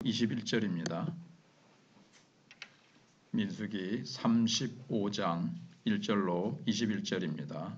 21절입니다. 민수기 35장 1절로 21절입니다.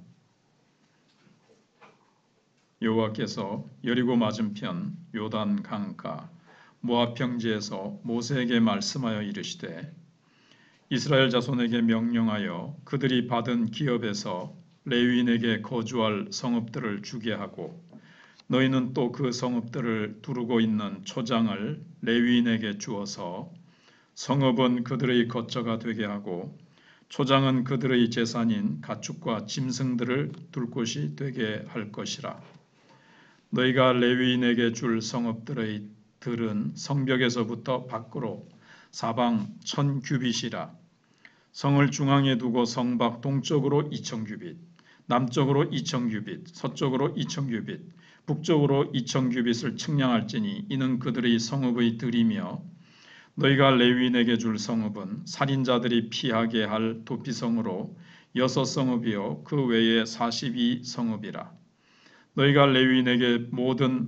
여호와께서 여리고 맞은편 요단 강가 모압 평지에서 모세에게 말씀하여 이르시되 이스라엘 자손에게 명령하여 그들이 받은 기업에서 레위인에게 거주할 성읍들을 주게 하고 너희는 또 그 성읍들을 두르고 있는 초장을 레위인에게 주어서 성읍은 그들의 거처가 되게 하고 초장은 그들의 재산인 가축과 짐승들을 둘 곳이 되게 할 것이라. 너희가 레위인에게 줄 성읍들의 들은 성벽에서부터 밖으로 사방 1000규빗이라. 성을 중앙에 두고 성 밖 동쪽으로 2000규빗, 남쪽으로 2000규빗, 서쪽으로 2000규빗, 북쪽으로 2000규빗을 측량할지니 이는 그들의 성읍의 들이며 너희가 레위인에게 줄 성읍은 살인자들이 피하게 할 도피성으로 6성읍이요 그 외에 42성읍이라. 너희가 레위인에게 모든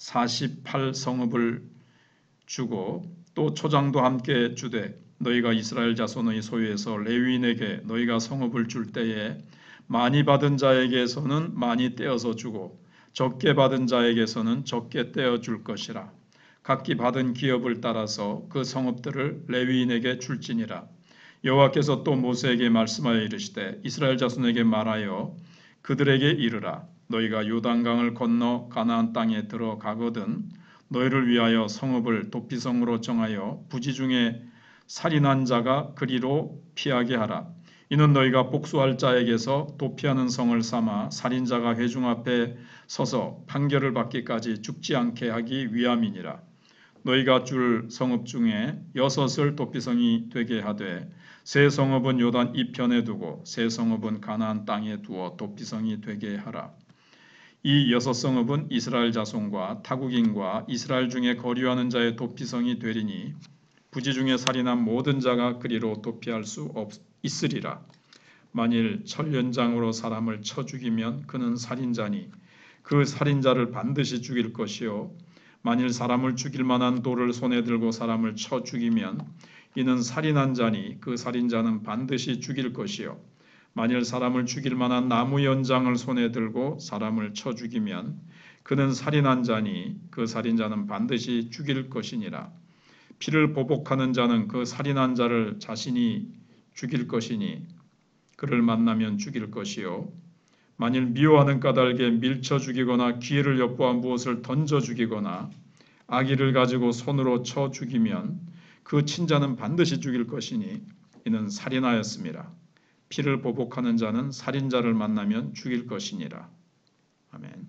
48성읍을 주고 또 초장도 함께 주되 너희가 이스라엘 자손의 소유에서 레위인에게 너희가 성읍을 줄 때에 많이 받은 자에게서는 많이 떼어서 주고 적게 받은 자에게서는 적게 떼어 줄 것이라. 각기 받은 기업을 따라서 그 성읍들을 레위인에게 줄지니라. 여호와께서 또 모세에게 말씀하여 이르시되 이스라엘 자손에게 말하여 그들에게 이르라. 너희가 요단강을 건너 가나안 땅에 들어가거든 너희를 위하여 성읍을 도피성으로 정하여 부지 중에 살인한 자가 그리로 피하게 하라. 이는 너희가 복수할 자에게서 도피하는 성을 삼아 살인자가 회중 앞에 서서 판결을 받기까지 죽지 않게 하기 위함이니라. 너희가 줄 성읍 중에 6을 도피성이 되게 하되 세 성읍은 요단 이편에 두고 세 성읍은 가나안 땅에 두어 도피성이 되게 하라. 이 6성읍은 이스라엘 자손과 타국인과 이스라엘 중에 거류하는 자의 도피성이 되리니 부지 중에 살인한 모든 자가 그리로 도피할 수 있으리라. 만일 철연장으로 사람을 쳐 죽이면 그는 살인자니 그 살인자를 반드시 죽일 것이요 만일 사람을 죽일 만한 돌을 손에 들고 사람을 쳐 죽이면 이는 살인한 자니 그 살인자는 반드시 죽일 것이요 만일 사람을 죽일 만한 나무 연장을 손에 들고 사람을 쳐 죽이면 그는 살인한 자니 그 살인자는 반드시 죽일 것이니라. 피를 보복하는 자는 그 살인한 자를 자신이 죽일 것이니 그를 만나면 죽일 것이요 만일 미워하는 까닭에 밀쳐 죽이거나 기회를 엿보아 무엇을 던져 죽이거나 악의를 가지고 손으로 쳐 죽이면 그 친자는 반드시 죽일 것이니 이는 살인하였음이라. 피를 보복하는 자는 살인자를 만나면 죽일 것이니라. 아멘.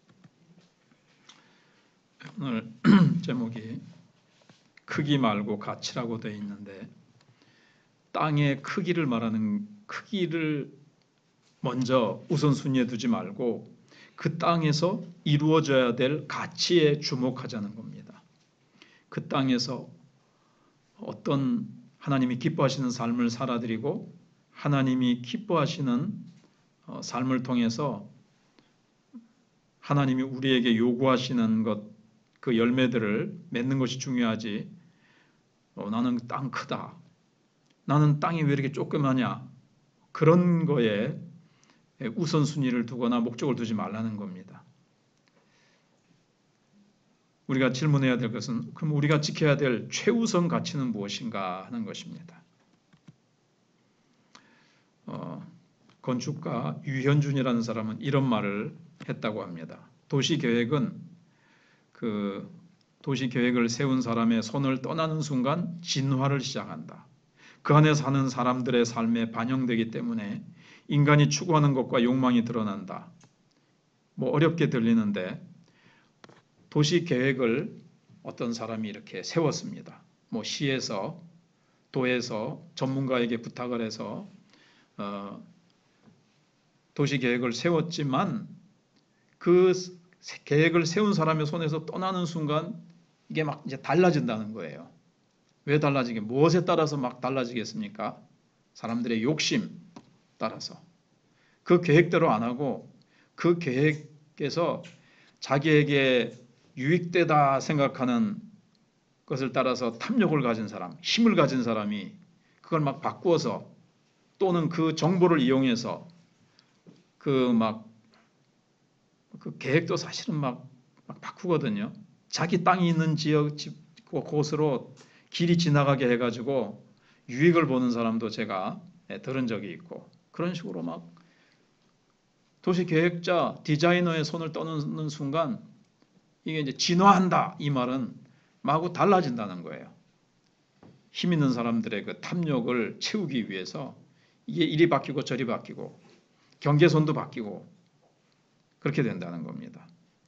오늘 제목이 크기 말고 가치라고 되어 있는데 땅의 크기를 말하는 크기를 먼저 우선순위에 두지 말고 그 땅에서 이루어져야 될 가치에 주목하자는 겁니다. 그 땅에서 어떤 하나님이 기뻐하시는 삶을 살아드리고 하나님이 기뻐하시는 삶을 통해서 하나님이 우리에게 요구하시는 것, 그 열매들을 맺는 것이 중요하지 나는 땅 크다. 나는 땅이 왜 이렇게 조그마냐. 그런 거에 우선순위를 두거나 목적을 두지 말라는 겁니다. 우리가 질문해야 될 것은 그럼 우리가 지켜야 될 최우선 가치는 무엇인가 하는 것입니다. 건축가 유현준이라는 사람은 이런 말을 했다고 합니다. 도시계획은 그 도시계획을 세운 사람의 손을 떠나는 순간 진화를 시작한다. 그 안에 사는 사람들의 삶에 반영되기 때문에 인간이 추구하는 것과 욕망이 드러난다. 어렵게 들리는데 도시계획을 어떤 사람이 이렇게 세웠습니다. 시에서 도에서 전문가에게 부탁을 해서 도시계획을 세웠지만 그 계획을 세운 사람의 손에서 떠나는 순간 이게 막 이제 달라진다는 거예요. 왜 달라지게? 무엇에 따라서 막 달라지겠습니까? 사람들의 욕심 따라서. 그 계획대로 안 하고 그 계획에서 자기에게 유익되다 생각하는 그것을 따라서 탐욕을 가진 사람, 힘을 가진 사람이 그걸 막 바꾸어서 또는 그 정보를 이용해서 그 계획도 사실은 막 바꾸거든요. 자기 땅이 있는 지역 곳으로 길이 지나가게 해가지고 유익을 보는 사람도 제가 들은 적이 있고, 그런 식으로 막 도시 계획자, 디자이너의 손을 떠는 순간 이게 이제 진화한다, 이 말은 마구 달라진다는 거예요. 힘 있는 사람들의 그 탐욕을 채우기 위해서 이게 이리 바뀌고 저리 바뀌고 경계선도 바뀌고 그렇게 된다는 겁니다.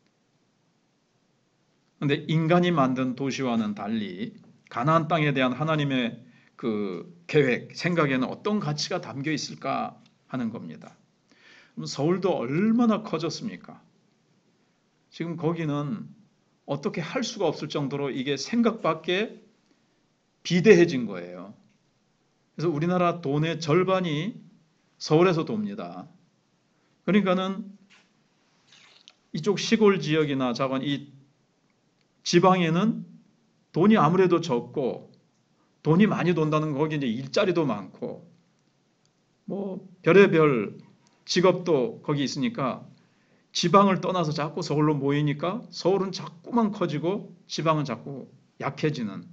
그런데 인간이 만든 도시와는 달리 가나안 땅에 대한 하나님의 그 계획, 생각에는 어떤 가치가 담겨 있을까 하는 겁니다. 그럼 서울도 얼마나 커졌습니까? 지금 거기는 어떻게 할 수가 없을 정도로 이게 생각밖에 비대해진 거예요. 그래서 우리나라 돈의 절반이 서울에서 돕니다. 그러니까는 이쪽 시골 지역이나 자관 이 지방에는 돈이 아무래도 적고 돈이 많이 돈다는 거 거기 이제 일자리도 많고 뭐 별의별 직업도 거기 있으니까 지방을 떠나서 자꾸 서울로 모이니까 서울은 자꾸만 커지고 지방은 자꾸 약해지는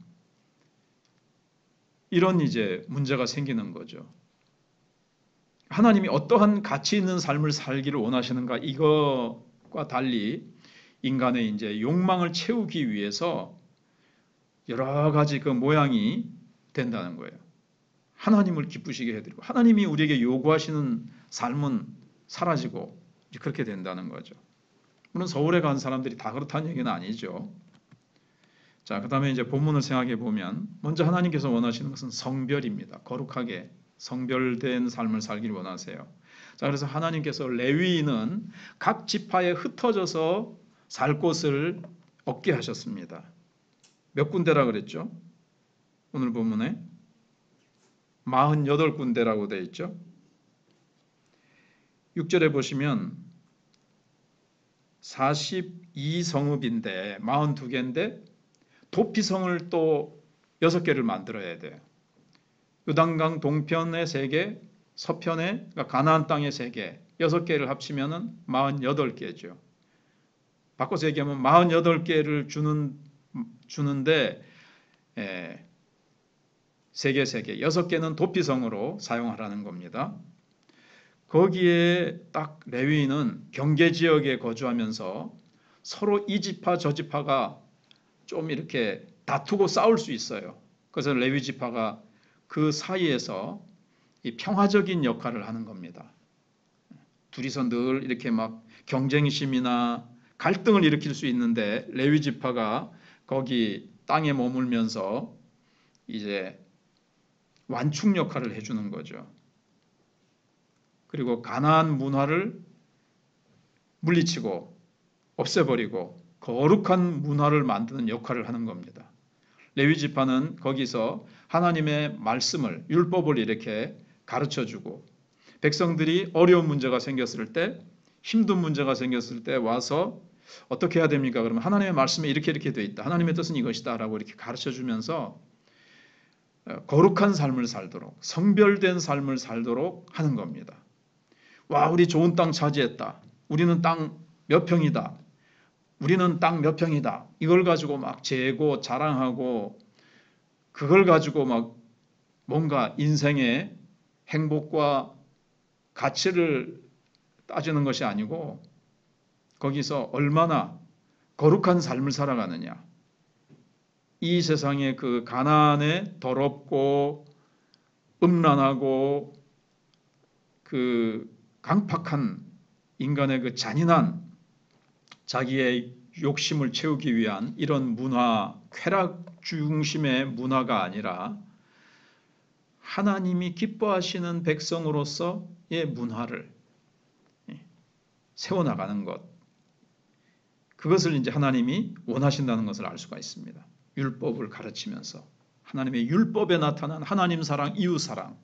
이런 이제 문제가 생기는 거죠. 하나님이 어떠한 가치 있는 삶을 살기를 원하시는가, 이것과 달리 인간의 이제 욕망을 채우기 위해서 여러 가지 그 모양이 된다는 거예요. 하나님을 기쁘시게 해드리고 하나님이 우리에게 요구하시는 삶은 사라지고 그렇게 된다는 거죠. 물론 서울에 간 사람들이 다 그렇다는 얘기는 아니죠. 자, 그 다음에 이제 본문을 생각해 보면 먼저 하나님께서 원하시는 것은 성별입니다. 거룩하게 성별된 삶을 살기를 원하세요. 자, 그래서 하나님께서 레위인은 각 지파에 흩어져서 살 곳을 얻게 하셨습니다. 몇 군데라 그랬죠? 오늘 본문에 48군데라고 되어 있죠. 6절에 보시면 42성읍인데 42개인데 도피성을 또 6개를 만들어야 돼요. 요단강 동편에 3개, 서편에 그러니까 가나안 땅에 3개, 6개를 합치면은 48개죠. 바꿔서 얘기하면 48개를 주는데 3개, 6개는 도피성으로 사용하라는 겁니다. 거기에 딱 레위인은 경계지역에 거주하면서 서로 이 지파 저 지파가 좀 이렇게 다투고 싸울 수 있어요. 그래서 레위 지파가 그 사이에서 이 평화적인 역할을 하는 겁니다. 둘이서 늘 이렇게 막 경쟁심이나 갈등을 일으킬 수 있는데 레위 지파가 거기 땅에 머물면서 이제 완충 역할을 해주는 거죠. 그리고 가나안 문화를 물리치고 없애버리고 거룩한 문화를 만드는 역할을 하는 겁니다. 레위 지파는 거기서 하나님의 말씀을, 율법을 이렇게 가르쳐주고 백성들이 어려운 문제가 생겼을 때, 힘든 문제가 생겼을 때 와서 어떻게 해야 됩니까? 그러면 하나님의 말씀에 이렇게 돼 있다. 하나님의 뜻은 이것이다 라고 이렇게 가르쳐주면서 거룩한 삶을 살도록, 성별된 삶을 살도록 하는 겁니다. 와, 우리 좋은 땅 차지했다. 우리는 땅 몇 평이다. 우리는 땅 몇 평이다. 이걸 가지고 막 재고 자랑하고 그걸 가지고 막 뭔가 인생의 행복과 가치를 따지는 것이 아니고 거기서 얼마나 거룩한 삶을 살아가느냐. 이 세상의 그 가난에 더럽고 음란하고 그 강팍한 인간의 그 잔인한 자기의 욕심을 채우기 위한 이런 문화, 쾌락 중심의 문화가 아니라 하나님이 기뻐하시는 백성으로서의 문화를 세워나가는 것, 그것을 이제 하나님이 원하신다는 것을 알 수가 있습니다. 율법을 가르치면서 하나님의 율법에 나타난 하나님 사랑, 이웃 사랑,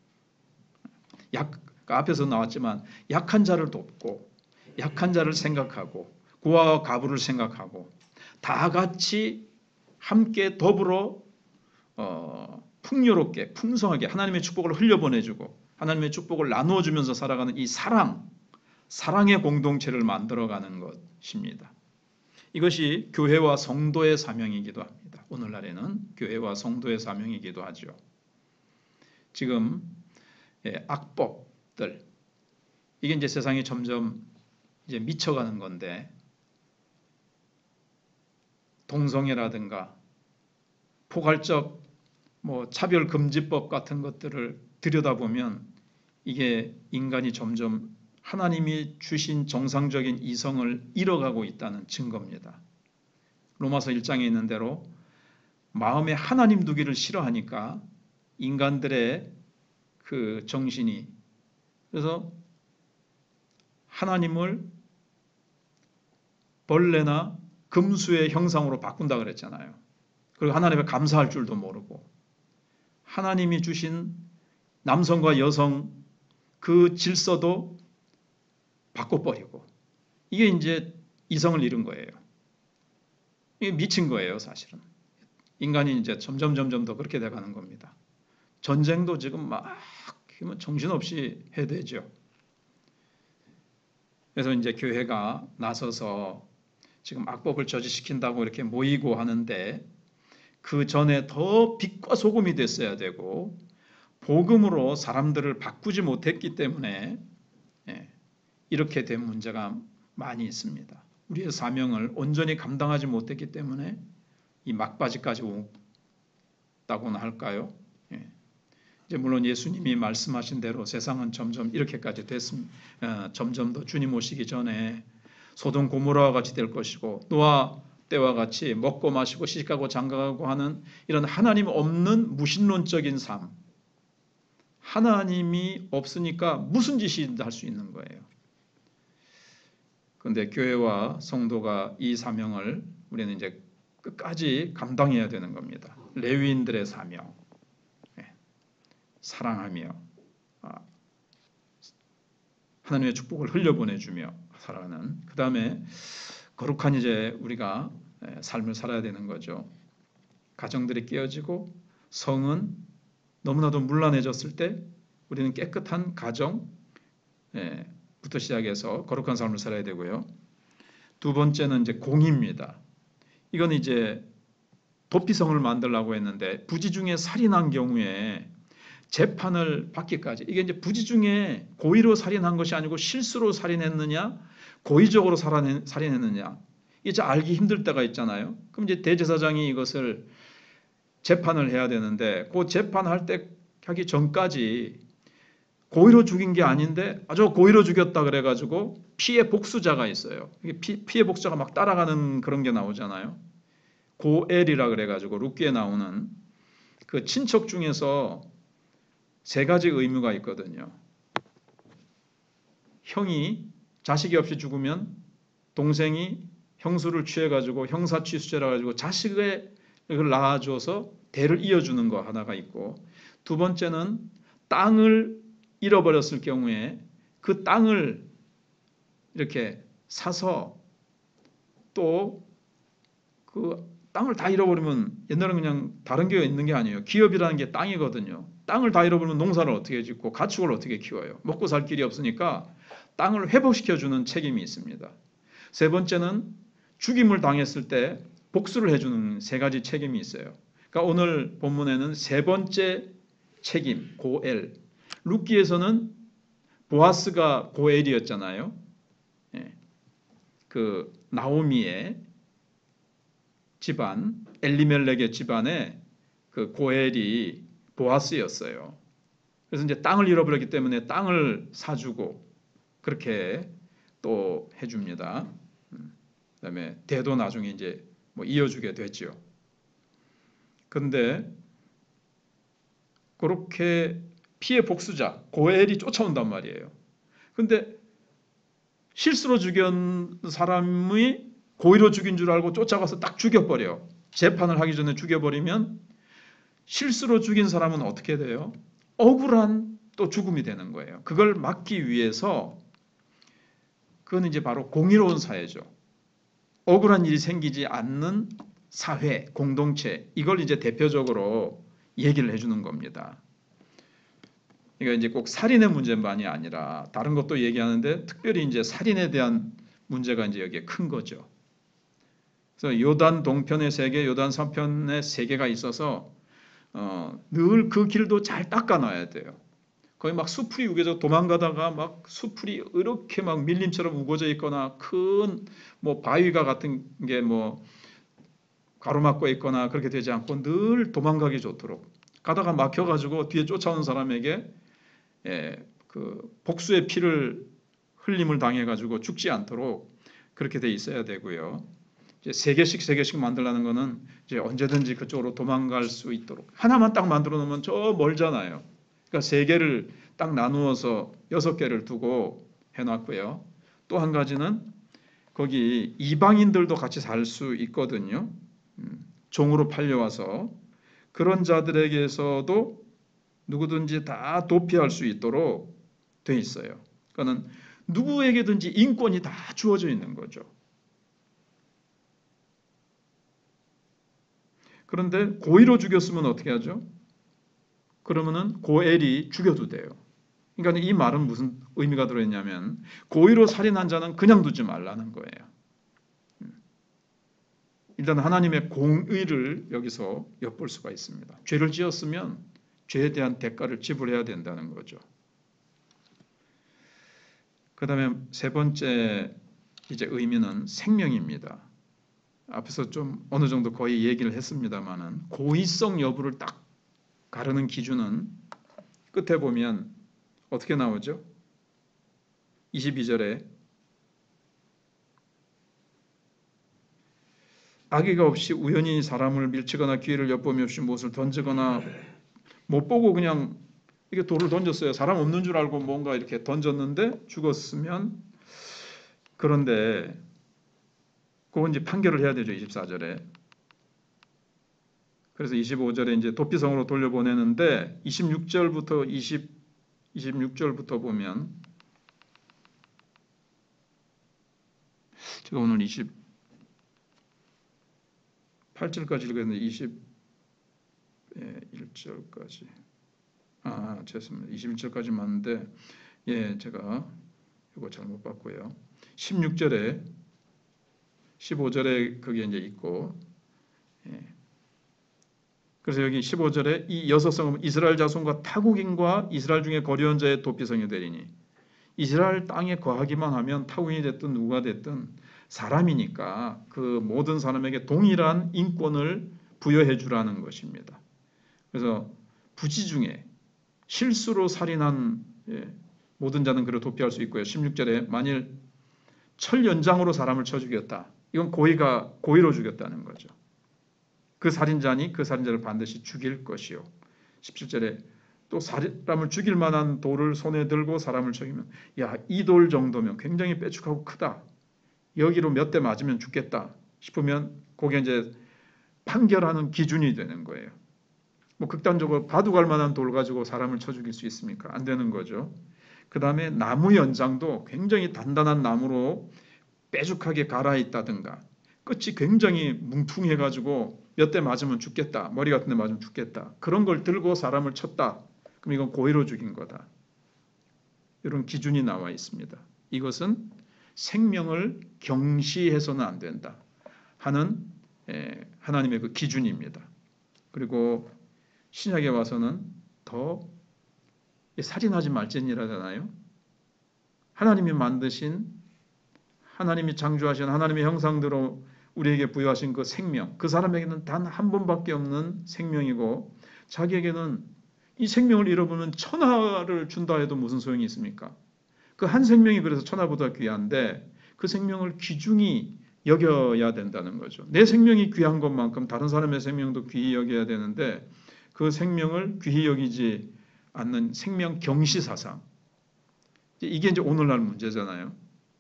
앞에서 나왔지만 약한 자를 돕고 약한 자를 생각하고 고아와 가부를 생각하고 다 같이 함께 더불어 풍요롭게 풍성하게 하나님의 축복을 흘려보내주고 하나님의 축복을 나누어주면서 살아가는 이 사랑의 공동체를 만들어가는 것입니다. 이것이 교회와 성도의 사명이기도 합니다. 오늘날에는 교회와 성도의 사명이기도 하죠. 지금 악법들 이게 이제 세상이 점점 이제 미쳐가는 건데 동성애라든가 포괄적 차별금지법 같은 것들을 들여다보면 이게 인간이 점점 하나님이 주신 정상적인 이성을 잃어가고 있다는 증거입니다. 로마서 1장에 있는 대로 마음에 하나님 두기를 싫어하니까 인간들의 그 정신이 그래서 하나님을 벌레나 금수의 형상으로 바꾼다 그랬잖아요. 그리고 하나님에 감사할 줄도 모르고 하나님이 주신 남성과 여성 그 질서도 바꿔버리고 이게 이제 이성을 잃은 거예요. 이게 미친 거예요, 사실은. 인간이 이제 점점 더 그렇게 돼가는 겁니다. 전쟁도 지금 막 정신없이 해야 되죠. 그래서 이제 교회가 나서서 지금 악법을 저지시킨다고 이렇게 모이고 하는데 그 전에 더 빛과 소금이 됐어야 되고 복음으로 사람들을 바꾸지 못했기 때문에 이렇게 된 문제가 많이 있습니다. 우리의 사명을 온전히 감당하지 못했기 때문에 이 막바지까지 왔다고나 할까요? 이제 물론 예수님이 말씀하신 대로 세상은 점점 이렇게까지 됐습니다. 점점 더 주님 오시기 전에 소돔 고모라와 같이 될 것이고 노아 때와 같이 먹고 마시고 시집가고 장가가고 하는 이런 하나님 없는 무신론적인 삶. 하나님이 없으니까 무슨 짓이든 할 수 있는 거예요. 그런데 교회와 성도가 이 사명을 우리는 이제 끝까지 감당해야 되는 겁니다. 레위인들의 사명. 사랑하며 하나님의 축복을 흘려보내주며 살아가는 그 다음에 거룩한 이제 우리가 삶을 살아야 되는 거죠. 가정들이 깨어지고 성은 너무나도 문란해졌을 때 우리는 깨끗한 가정부터 시작해서 거룩한 삶을 살아야 되고요. 두 번째는 이제 공의입니다. 이건 이제 도피성을 만들려고 했는데 부지 중에 살인한 경우에 재판을 받기까지 이게 이제 부지 중에 고의로 살인한 것이 아니고 실수로 살인했느냐 고의적으로 살인했느냐 이제 알기 힘들 때가 있잖아요. 그럼 이제 대제사장이 이것을 재판을 해야 되는데 그 재판할 때 하기 전까지 고의로 죽인 게 아닌데 아주 고의로 죽였다 그래가지고 피해 복수자가 있어요. 피해 복수자가 막 따라가는 그런 게 나오잖아요. 고엘이라 그래가지고 룻기에 나오는 그 친척 중에서 세 가지 의무가 있거든요. 형이 자식이 없이 죽으면 동생이 형수를 취해가지고 형사취수죄라 가지고 자식을 낳아줘서 대를 이어주는 거 하나가 있고 두 번째는 땅을 잃어버렸을 경우에 그 땅을 이렇게 사서 또 그 땅을 다 잃어버리면 옛날에는 그냥 다른 게 있는 게 아니에요. 기업이라는 게 땅이거든요. 땅을 다 잃어버리면 농사를 어떻게 짓고 가축을 어떻게 키워요. 먹고 살 길이 없으니까 땅을 회복시켜주는 책임이 있습니다. 세 번째는 죽임을 당했을 때 복수를 해주는 세 가지 책임이 있어요. 그러니까 오늘 본문에는 세 번째 책임, 고엘. 룻기에서는 보아스가 고엘이었잖아요. 그 나오미의 집안, 엘리멜렉의 집안에 그 고엘이 보아스였어요. 그래서 이제 땅을 잃어버렸기 때문에 땅을 사주고 그렇게 또 해줍니다. 그다음에 대도 나중에 이제 이어주게 됐죠. 그런데 그렇게 피해 복수자 고엘이 쫓아온단 말이에요. 그런데 실수로 죽인 사람이 고의로 죽인 줄 알고 쫓아가서 딱 죽여버려. 재판을 하기 전에 죽여버리면 실수로 죽인 사람은 어떻게 돼요? 억울한 또 죽음이 되는 거예요. 그걸 막기 위해서 그건 이제 바로 공의로운 사회죠. 억울한 일이 생기지 않는 사회, 공동체 이걸 이제 대표적으로 얘기를 해주는 겁니다. 그러니까 이제 꼭 살인의 문제만이 아니라 다른 것도 얘기하는데 특별히 이제 살인에 대한 문제가 이제 여기에 큰 거죠. 그래서 요단 동편의 세계, 요단 서편의 세계가 있어서 늘 그 길도 잘 닦아놔야 돼요. 거의 막 수풀이 우겨져 도망가다가 막 수풀이 이렇게 막 밀림처럼 우거져 있거나 큰 뭐 바위가 같은 게 뭐 가로막고 있거나 그렇게 되지 않고 늘 도망가기 좋도록 가다가 막혀가지고 뒤에 쫓아오는 사람에게 그 복수의 피를 흘림을 당해가지고 죽지 않도록 그렇게 돼 있어야 되고요. 이제 세 개씩 만들라는 거는 이제 언제든지 그쪽으로 도망갈 수 있도록 하나만 딱 만들어 놓으면 저 멀잖아요. 그러니까 세 개를 딱 나누어서 6개를 두고 해놨고요. 또 한 가지는 거기 이방인들도 같이 살 수 있거든요. 종으로 팔려와서 그런 자들에게서도 누구든지 다 도피할 수 있도록 돼 있어요. 그거는 누구에게든지 인권이 다 주어져 있는 거죠. 그런데 고의로 죽였으면 어떻게 하죠? 그러면은 고엘이 죽여도 돼요. 그러니까 이 말은 무슨 의미가 들어있냐면 고의로 살인한 자는 그냥 두지 말라는 거예요. 일단 하나님의 공의를 여기서 엿볼 수가 있습니다. 죄를 지었으면 죄에 대한 대가를 지불해야 된다는 거죠. 그 다음에 세 번째 이제 의미는 생명입니다. 앞에서 좀 어느 정도 거의 얘기를 했습니다만은 고의성 여부를 딱 가르는 기준은 끝에 보면 어떻게 나오죠? 22절에 악의가 없이 우연히 사람을 밀치거나 기회를 엿보미 없이 무엇을 던지거나 못 보고 그냥 이게 돌을 던졌어요. 사람 없는 줄 알고 뭔가 이렇게 던졌는데 죽었으면 그런데 그건 이제 판결을 해야 되죠. 24절에. 그래서 25절에 이제 도피성으로 돌려보내는데 26절부터 보면 제가 오늘 28절까지 읽었는데 21절까지 죄송합니다. 21절까지 맞는데 제가 이거 잘못 봤고요. 16절에 15절에 그게 이제 있고 그래서 여기 15절에 이 6성은 이스라엘 자손과 타국인과 이스라엘 중에 거류한 자의 도피성이 되리니 이스라엘 땅에 거하기만 하면 타국인이 됐든 누가 됐든 사람이니까 그 모든 사람에게 동일한 인권을 부여해 주라는 것입니다. 그래서 부지 중에 실수로 살인한 모든 자는 그를 도피할 수 있고요. 16절에 만일 철 연장으로 사람을 쳐 죽였다. 이건 고의로 죽였다는 거죠. 그 살인자니 그 살인자를 반드시 죽일 것이요. 17절에 또 사람을 죽일 만한 돌을 손에 들고 사람을 죽이면 이 돌 정도면 굉장히 빼죽하고 크다. 여기로 몇 대 맞으면 죽겠다 싶으면 그게 이제 판결하는 기준이 되는 거예요. 뭐 극단적으로 바둑할 만한 돌 가지고 사람을 쳐 죽일 수 있습니까? 안 되는 거죠. 그 다음에 나무 연장도 굉장히 단단한 나무로 빼죽하게 갈아있다든가 끝이 굉장히 뭉퉁해가지고 몇 대 맞으면 죽겠다. 머리 같은 데 맞으면 죽겠다. 그런 걸 들고 사람을 쳤다. 그럼 이건 고의로 죽인 거다. 이런 기준이 나와 있습니다. 이것은 생명을 경시해서는 안 된다 하는 하나님의 그 기준입니다. 그리고 신약에 와서는 더 살인하지 말지니라잖아요. 하나님이 만드신 하나님이 창조하신 하나님의 형상대로 우리에게 부여하신 그 생명, 그 사람에게는 단 한 번밖에 없는 생명이고 자기에게는 이 생명을 잃어버리면 천하를 준다 해도 무슨 소용이 있습니까? 그 한 생명이 그래서 천하보다 귀한데 그 생명을 귀중히 여겨야 된다는 거죠. 내 생명이 귀한 것만큼 다른 사람의 생명도 귀히 여겨야 되는데 그 생명을 귀히 여기지 않는 생명 경시 사상. 이게 이제 오늘날 문제잖아요.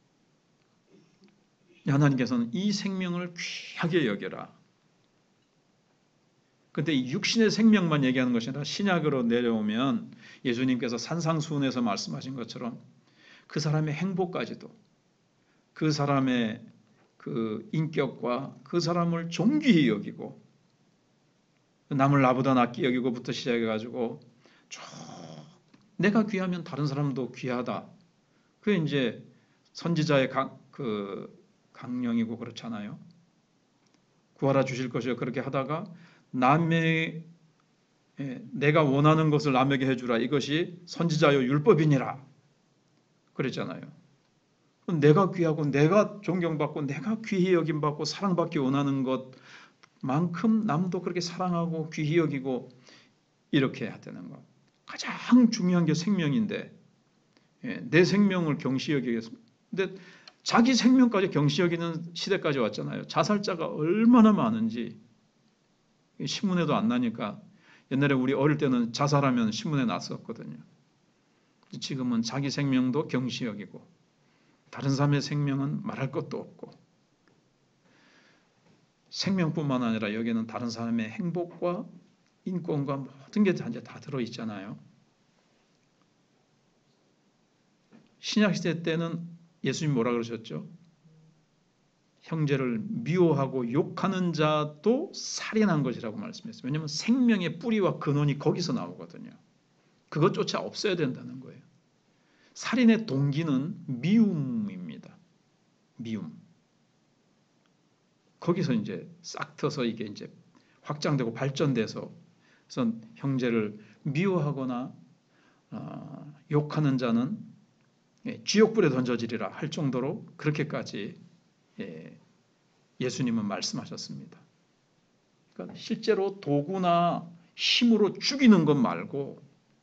하나님께서는 이 생명을 귀하게 여겨라. 근데 이 육신의 생명만 얘기하는 것이 아니라 신약으로 내려오면 예수님께서 산상수훈에서 말씀하신 것처럼 그 사람의 행복까지도 그 사람의 그 인격과 그 사람을 존귀히 여기고 남을 나보다 낫게 여기고부터 시작해가지고 쭉 내가 귀하면 다른 사람도 귀하다. 그게 이제 선지자의 강령이고 그렇잖아요. 구하라 주실 것이요. 그렇게 하다가 남의 내가 원하는 것을 남에게 해주라. 이것이 선지자요 율법이니라. 그랬잖아요. 내가 귀하고 내가 존경받고 내가 귀히 여김받고 사랑받기 원하는 것만큼 남도 그렇게 사랑하고 귀히 여기고 이렇게 해야 되는 것. 가장 중요한 게 생명인데 내 생명을 경시 여기겠습니다. 근데 자기 생명까지 경시 여기는 시대까지 왔잖아요. 자살자가 얼마나 많은지 신문에도 안 나니까 옛날에 우리 어릴 때는 자살하면 신문에 났었거든요. 지금은 자기 생명도 경시 여기고 다른 사람의 생명은 말할 것도 없고 생명뿐만 아니라 여기는 다른 사람의 행복과 인권과 모든 게 다 들어있잖아요. 신약시대 때는 예수님 뭐라 그러셨죠? 형제를 미워하고 욕하는 자도 살인한 것이라고 말씀했어요. 왜냐하면 생명의 뿌리와 근원이 거기서 나오거든요. 그것조차 없어야 된다는 거예요. 살인의 동기는 미움입니다. 미움. 거기서 이제 싹 터서 이게 이제 확장되고 발전돼서 그래서 형제를 미워하거나 욕하는 자는 지옥불에 던져지리라 할 정도로 그렇게까지 예수님은 말씀하셨습니다. 그러니까 실제로 도구나 힘으로 죽이는 것 말고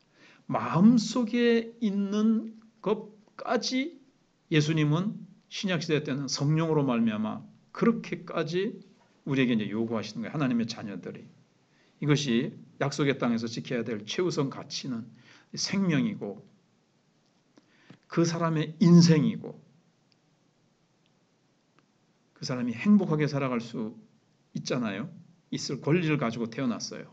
마음속에 있는 것까지 예수님은 신약시대 때는 성령으로 말미암아 그렇게까지 우리에게 이제 요구하시는 거예요. 하나님의 자녀들이. 이것이 약속의 땅에서 지켜야 될 최우선 가치는 생명이고 그 사람의 인생이고 그 사람이 행복하게 살아갈 수 있잖아요. 있을 권리를 가지고 태어났어요.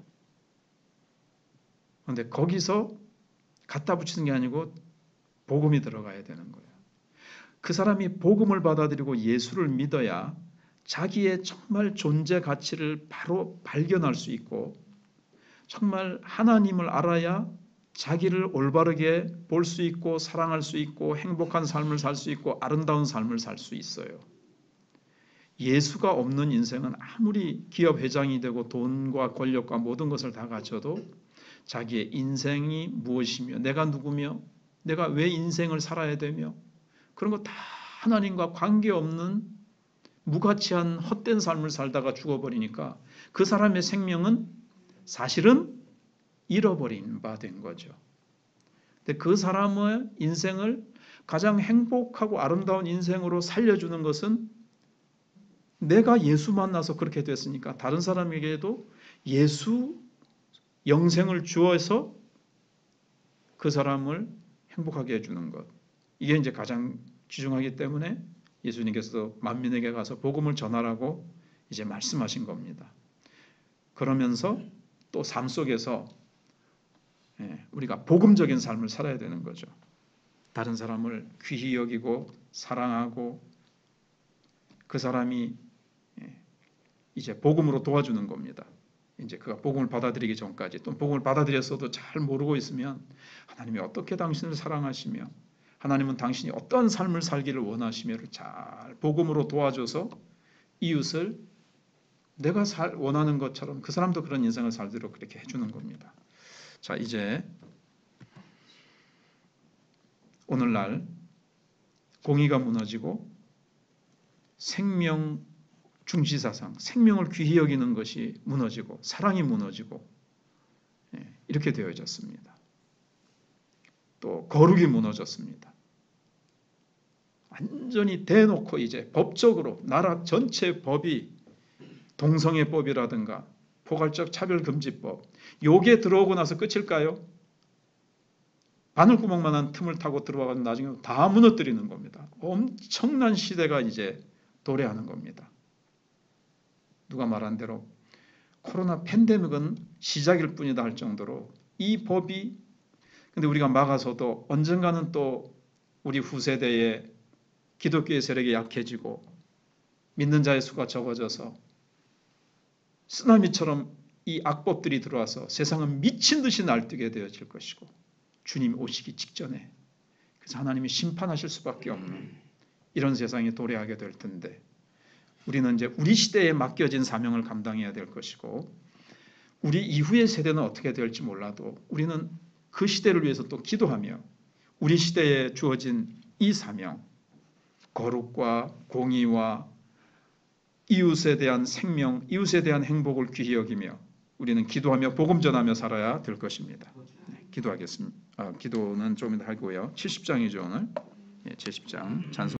그런데 거기서 갖다 붙이는 게 아니고 복음이 들어가야 되는 거예요. 그 사람이 복음을 받아들이고 예수를 믿어야 자기의 정말 존재 가치를 바로 발견할 수 있고 정말 하나님을 알아야 자기를 올바르게 볼 수 있고 사랑할 수 있고 행복한 삶을 살 수 있고 아름다운 삶을 살 수 있어요. 예수가 없는 인생은 아무리 기업 회장이 되고 돈과 권력과 모든 것을 다 갖춰도 자기의 인생이 무엇이며 내가 누구며 내가 왜 인생을 살아야 되며 그런 거 다 하나님과 관계없는 무가치한 헛된 삶을 살다가 죽어버리니까 그 사람의 생명은 사실은 잃어버린 바 된 거죠. 근데 그 사람의 인생을 가장 행복하고 아름다운 인생으로 살려주는 것은 내가 예수 만나서 그렇게 됐으니까 다른 사람에게도 예수 영생을 주어서 그 사람을 행복하게 해주는 것. 이게 이제 가장 귀중하기 때문에 예수님께서 만민에게 가서 복음을 전하라고 이제 말씀하신 겁니다. 그러면서 또 삶 속에서 우리가 복음적인 삶을 살아야 되는 거죠. 다른 사람을 귀히 여기고 사랑하고 그 사람이 이제 복음으로 도와주는 겁니다. 이제 그가 복음을 받아들이기 전까지 또 복음을 받아들였어도 잘 모르고 있으면 하나님이 어떻게 당신을 사랑하시며 하나님은 당신이 어떠한 삶을 살기를 원하시며를 잘 복음으로 도와줘서 이웃을 내가 원하는 것처럼 그 사람도 그런 인생을 살도록 그렇게 해주는 겁니다. 자, 이제 오늘날 공의가 무너지고 생명 중시사상, 생명을 귀히 여기는 것이 무너지고 사랑이 무너지고 이렇게 되어졌습니다. 또 거룩이 무너졌습니다. 완전히 대놓고 이제 법적으로 나라 전체 법이 동성애법이라든가 포괄적 차별금지법 요게 들어오고 나서 끝일까요? 바늘구멍만한 틈을 타고 들어와서 나중에 다 무너뜨리는 겁니다. 엄청난 시대가 이제 도래하는 겁니다. 누가 말한 대로 코로나 팬데믹은 시작일 뿐이다 할 정도로 이 법이 근데 우리가 막아서도 언젠가는 또 우리 후세대의 기독교의 세력이 약해지고 믿는 자의 수가 적어져서 쓰나미처럼 이 악법들이 들어와서 세상은 미친 듯이 날뛰게 되어질 것이고 주님 오시기 직전에 그래서 하나님이 심판하실 수밖에 없는 이런 세상에 도래하게 될 텐데 우리는 이제 우리 시대에 맡겨진 사명을 감당해야 될 것이고 우리 이후의 세대는 어떻게 될지 몰라도 우리는 그 시대를 위해서 또 기도하며 우리 시대에 주어진 이 사명, 거룩과 공의와 이웃에 대한 생명, 이웃에 대한 행복을 귀히 여기며 우리는 기도하며 복음 전하며 살아야 될 것입니다. 네, 기도하겠습니다. 기도는 좀 이따 하고요. 70장이죠 오늘. 70장 찬송.